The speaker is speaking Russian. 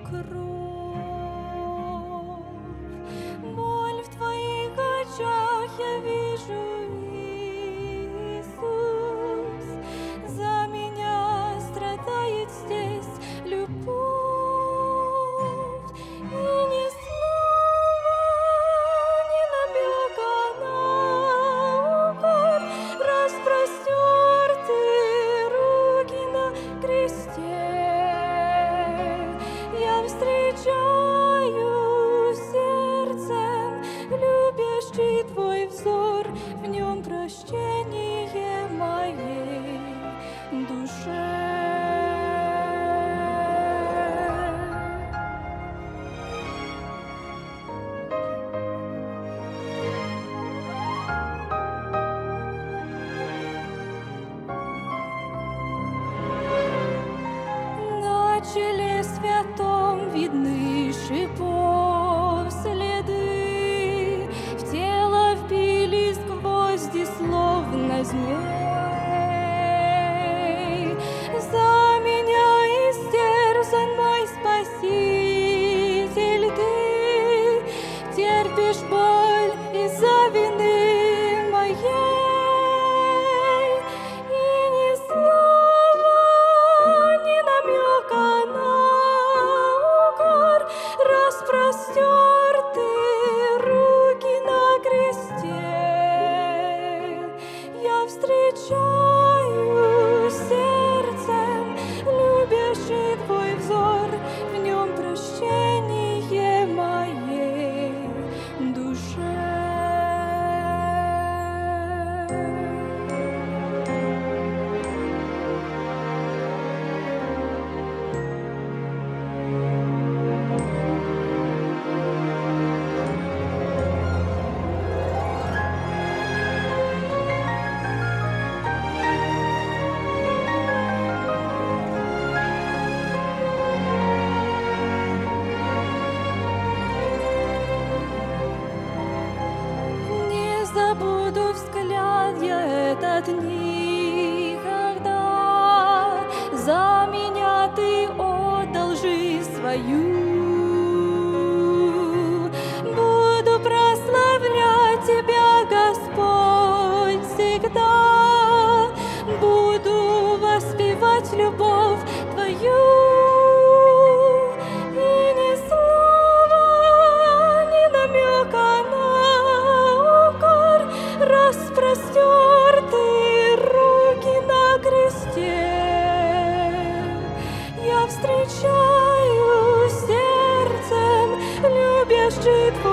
кровь. Боль в твоих очах я вижу, Иисус. За меня страдает здесь любовь. И ни слова, ни намека на укор, распростерты руки на кресте. Я встречаю сердцем любящий твой взор, в нем прощение моей душе. На челе святом видны шипов следы, в тело впились гвозди, словно змей. За меня истерзан мой Спаситель, ты терпишь боль из-за вины моей. И ни слова, ни намека на укор, распростерты руки на кресте. Я встречаю сердцем любящий твой взор, в нем прощение моей душе. Не забуду взгляд я этот никогда. За меня ты отдал жизнь свою. Буду прославлять тебя, Господь, всегда. Буду воспевать любовь твою. И ни слова, ни намека на укор, распростерты руки на кресте. Я встречаю сердцем любящий